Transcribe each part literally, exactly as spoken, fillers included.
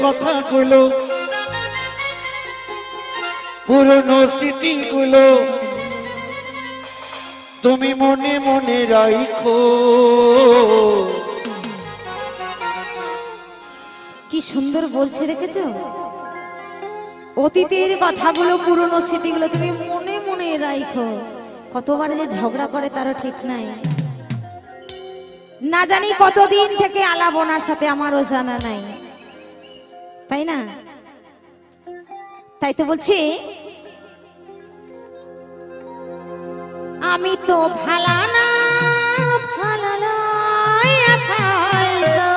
কথাগুলো পুরনো স্মৃতিগুলো তুমি মনে মনে রাখো। কি সুন্দর বলছে, রেখেছো? অতীতের কথাগুলো পুরনো স্মৃতিগুলো তুমি মনে মনে রাখো। কতবার যে ঝগড়া করে তারও ঠিক নাই। না জানি কতদিন থেকে আলাপ ওনার সাথে, আমারও জানা নাই, তাই না? তাই তো বলছি, আমি তো ভালা না ভালা লইয়া থাইগো।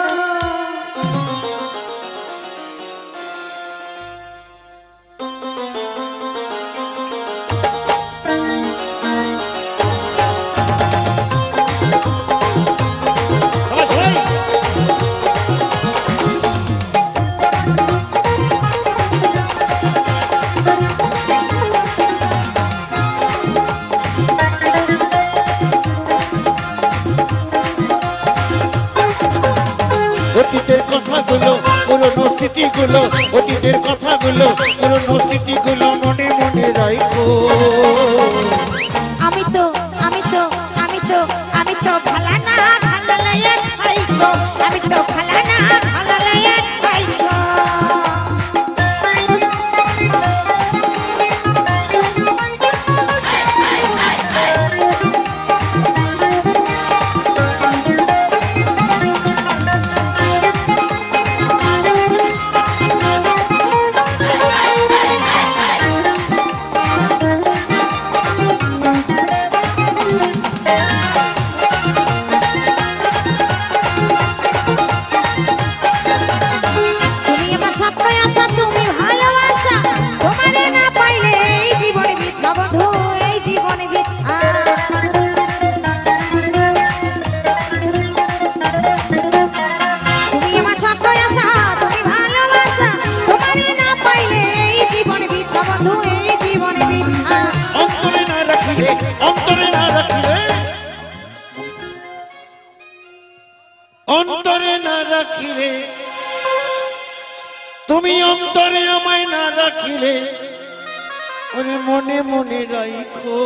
অতীতের কথাগুলো পুরনো স্মৃতিগুলো, অতীতের কথাগুলো পুরনো স্মৃতিগুলো মনে মনে রাখো। আমি তো আমি তো আমি তো আমি তো ভালা না ভালা লইয়া থাইগো। আমি তো ভালা না ভালা লইয়া থাইগো। অন্তরে না রাখিলে, তুমি অন্তরে আমায় না রাখিলে, ওরে মনে মনে রাখো।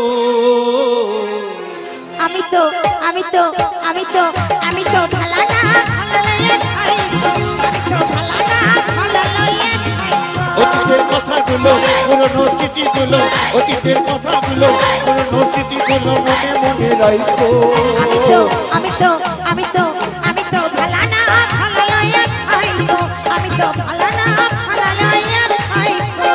আমি তো আমি তো আমি তো আমি তো ভালা না ভালা লইয়া থাইগো। আমি তো ভালা না ভালা লইয়া থাইগো। অতীতের কথাগুলো পুরনো স্মৃতিগুলো, অতীতের কথাগুলো পুরনো স্মৃতিগুলো মনে মনে রাখো। আমি তো আমি তো আমি তো আমি তো ভালা না ভালা লইয়া থাইগো। আমি তো ভালা না ভালা লইয়া থাইগো।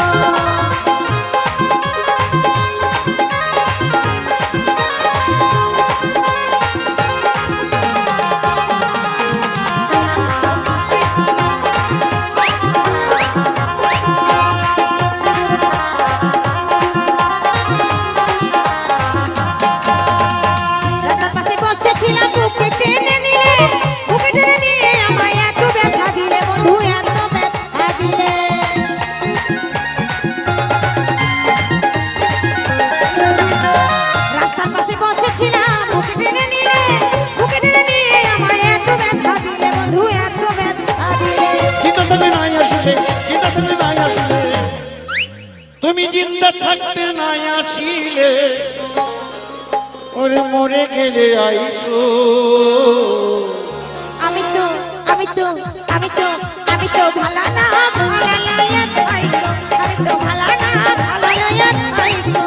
রাস্তার পাশে বসেছিলাম, বুকে টেনে নিলে, বুকে টেনে নিয়ে আমায় এত ব্যথা দিলে বন্ধু, এত ব্যথা দিলে। রাস্তার পাশে বসেছিলাম, বুকে টেনে নিলে, বুকে টেনে নিয়ে আমায় এত ব্যথা দিলে বন্ধু, এত ব্যথা দিলে। চিন্তা থেকে নাই আসলে, চিন্তা থেকে নাই আসলে, তুমি চিন্তা থাকতে নাই আসিলে, ওরে মরে গেলে আইসো। আমি তো আমি তো আমি তো আমি তো ভালা না ভালা লইয়া থাইগো। আমি তো ভালা না ভালা লইয়া থাইগো।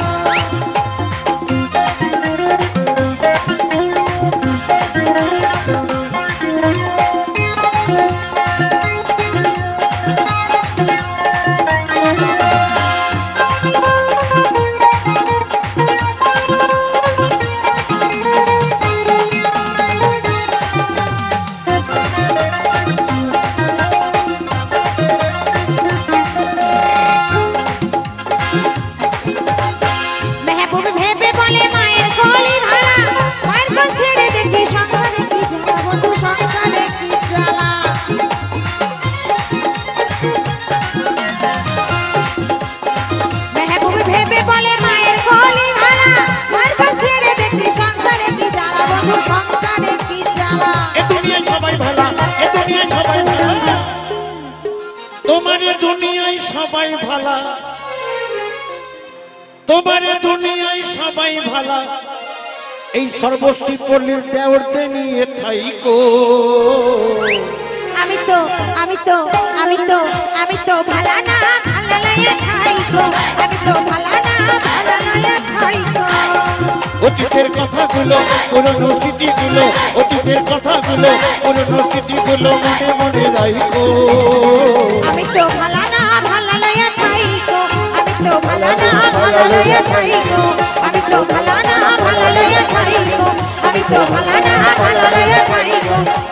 দুনিয়ায় সবাই ভালা, তোমারে দুনিয়ায় সবাই ভালা, এই সর্বশ্রী পল্লীর দেওরতে নিয়ে থাইকো। আমি তো আমি তো আমি তো আমি তো ভালা না ভালা লইয়া থাইকো, আমি তো ভালা না ভালা লইয়া থাইকো। অতীতের কথাগুলো পুরনো স্মৃতিগুলো, অতীতের কথাগুলো পুরনো স্মৃতিগুলো মনে মনে রাখো। আমি তো ভালা না ভালা লইয়া থাইকো, আমি তো ভালা না ভালা লইয়া থাইকো, আমি তো ভালা না ভালা লইয়া থাইকো, আমি তো ভালা না ভালা লইয়া থাইকো।